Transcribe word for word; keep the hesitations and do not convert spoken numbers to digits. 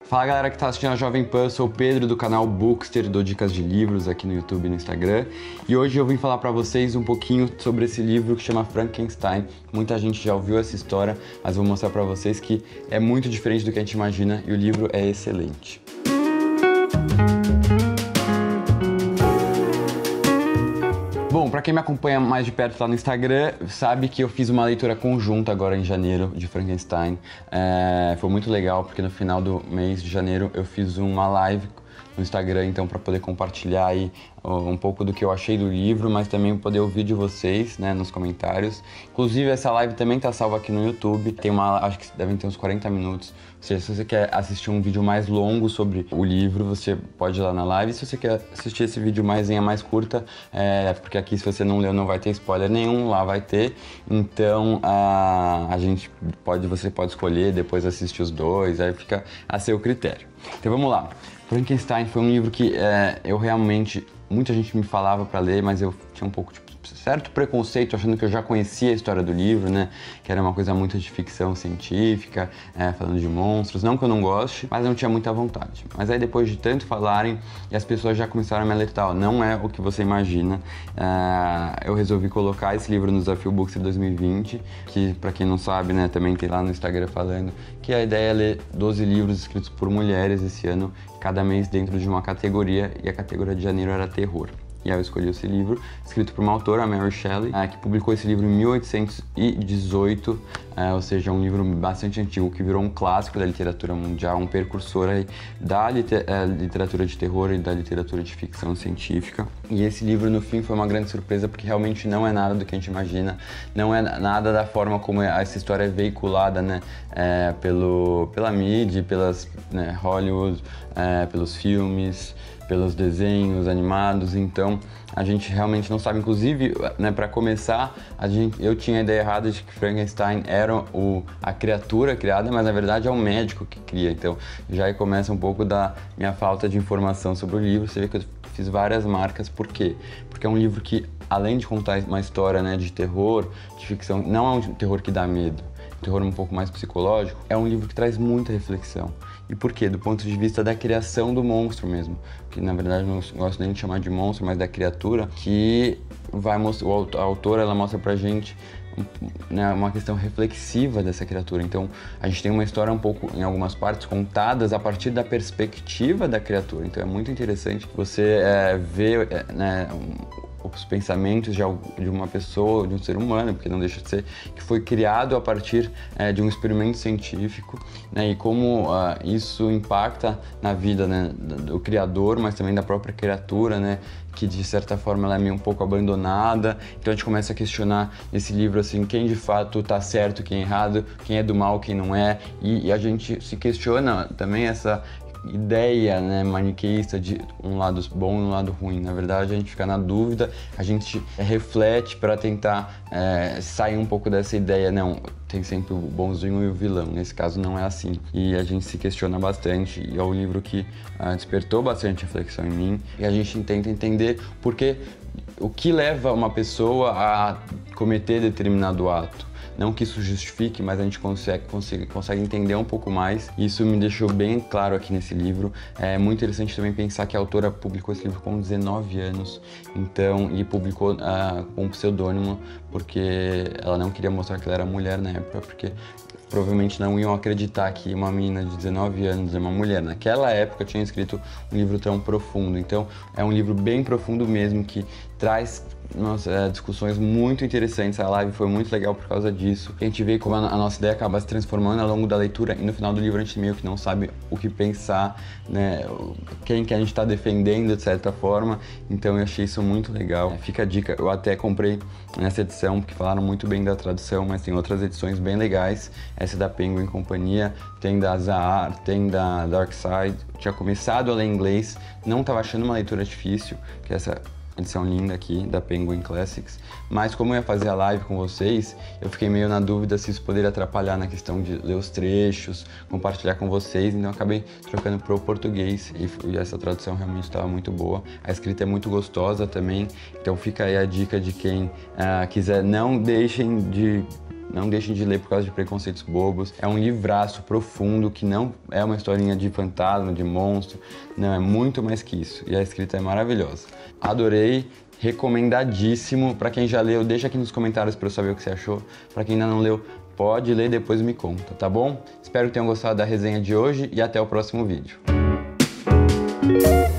Fala galera que tá assistindo a Jovem Pan, sou o Pedro do canal Bookster, dou dicas de livros aqui no YouTube e no Instagram. E hoje eu vim falar pra vocês um pouquinho sobre esse livro que chama Frankenstein. Muita gente já ouviu essa história, mas vou mostrar pra vocês que é muito diferente do que a gente imagina e o livro é excelente. Bom, para quem me acompanha mais de perto lá no Instagram, sabe que eu fiz uma leitura conjunta agora em janeiro de Frankenstein. É, foi muito legal porque no final do mês de janeiro eu fiz uma live no Instagram, então para poder compartilhar aí um pouco do que eu achei do livro, mas também poder ouvir de vocês, né, nos comentários. Inclusive essa live também tá salva aqui no YouTube, tem uma, acho que devem ter uns quarenta minutos, ou seja, se você quer assistir um vídeo mais longo sobre o livro, você pode ir lá na live. Se você quer assistir esse vídeo mais em mais curta, é, porque aqui se você não leu não vai ter spoiler nenhum, lá vai ter, então a, a gente pode, você pode escolher, depois assistir os dois, aí fica a seu critério. Então vamos lá. Frankenstein foi um livro que é, eu realmente, muita gente me falava para ler, mas eu tinha um pouco de certo preconceito, achando que eu já conhecia a história do livro, né? Que era uma coisa muito de ficção científica, é, falando de monstros. Não que eu não goste, mas não tinha muita vontade. Mas aí depois de tanto falarem, e as pessoas já começaram a me alertar, ó, não é o que você imagina. É, eu resolvi colocar esse livro no Desafio Bookster dois mil e vinte, que pra quem não sabe, né, também tem lá no Instagram falando que a ideia é ler doze livros escritos por mulheres esse ano, cada mês dentro de uma categoria, e a categoria de janeiro era terror. E aí eu escolhi esse livro, escrito por uma autora, a Mary Shelley, é, que publicou esse livro em mil oitocentos e dezoito, é, ou seja, um livro bastante antigo, que virou um clássico da literatura mundial, um precursor aí da liter, é, literatura de terror e da literatura de ficção científica. E esse livro, no fim, foi uma grande surpresa, porque realmente não é nada do que a gente imagina, não é nada da forma como essa história é veiculada, né, é, pelo, pela mídia, pelas, né, Hollywood, é, pelos filmes, pelos desenhos animados. Então a gente realmente não sabe. Inclusive, né, para começar, a gente, eu tinha a ideia errada de que Frankenstein era o, a criatura criada, mas na verdade é o médico que cria. Então já aí começa um pouco da minha falta de informação sobre o livro. Você vê que eu fiz várias marcas. Por quê? Porque é um livro que, além de contar uma história, né, de terror, de ficção, não é um terror que dá medo, um terror um pouco mais psicológico, é um livro que traz muita reflexão. E por quê? Do ponto de vista da criação do monstro mesmo, que na verdade não gosto nem de chamar de monstro, mas da criatura, que vai mostrar, a autora ela mostra pra gente, né, uma questão reflexiva dessa criatura. Então a gente tem uma história um pouco, em algumas partes, contadas a partir da perspectiva da criatura. Então é muito interessante você é, ver, é, né, um, os pensamentos de, de uma pessoa, de um ser humano, porque não deixa de ser, que foi criado a partir é, de um experimento científico, né, e como uh, isso impacta na vida, né, do criador, mas também da própria criatura, né, que de certa forma ela é meio um pouco abandonada. Então a gente começa a questionar esse livro, assim, quem de fato tá certo, quem é errado, quem é do mal, quem não é, e, e a gente se questiona também essa ideia, né, maniqueísta de um lado bom e um lado ruim. Na verdade, a gente fica na dúvida, a gente reflete para tentar é, sair um pouco dessa ideia, não, tem sempre o bonzinho e o vilão. Nesse caso não é assim. E a gente se questiona bastante, e é um livro que ah, despertou bastante reflexão em mim, e a gente tenta entender porque o que leva uma pessoa a cometer determinado ato. Não que isso justifique, mas a gente consegue, consegue, consegue entender um pouco mais. Isso me deixou bem claro aqui nesse livro. É muito interessante também pensar que a autora publicou esse livro com dezenove anos, então, e publicou uh, com um pseudônimo, porque ela não queria mostrar que ela era mulher na época, porque provavelmente não iam acreditar que uma menina de dezenove anos, uma mulher, naquela época tinha escrito um livro tão profundo. Então é um livro bem profundo mesmo, que traz nossa, é, discussões muito interessantes. A live foi muito legal por causa disso. A gente vê como a, a nossa ideia acaba se transformando ao longo da leitura, e no final do livro a gente meio que não sabe o que pensar, né, quem que a gente está defendendo de certa forma. Então eu achei isso muito legal. É, fica a dica, eu até comprei nessa edição porque falaram muito bem da tradução, mas tem outras edições bem legais. Essa da Penguin Companhia, tem da Zahar, tem da Dark Side. Eu tinha começado a ler inglês, não estava achando uma leitura difícil, que é essa edição linda aqui da Penguin Classics, mas como eu ia fazer a live com vocês, eu fiquei meio na dúvida se isso poderia atrapalhar na questão de ler os trechos, compartilhar com vocês, então eu acabei trocando pro português, e, e essa tradução realmente estava muito boa. A escrita é muito gostosa também, então fica aí a dica de quem uh, quiser, não deixem de não deixem de ler por causa de preconceitos bobos. É um livraço profundo que não é uma historinha de fantasma, de monstro, não, é muito mais que isso. E a escrita é maravilhosa. Adorei, recomendadíssimo. Para quem já leu, deixa aqui nos comentários para eu saber o que você achou. Para quem ainda não leu, pode ler, depois me conta, tá bom? Espero que tenham gostado da resenha de hoje e até o próximo vídeo.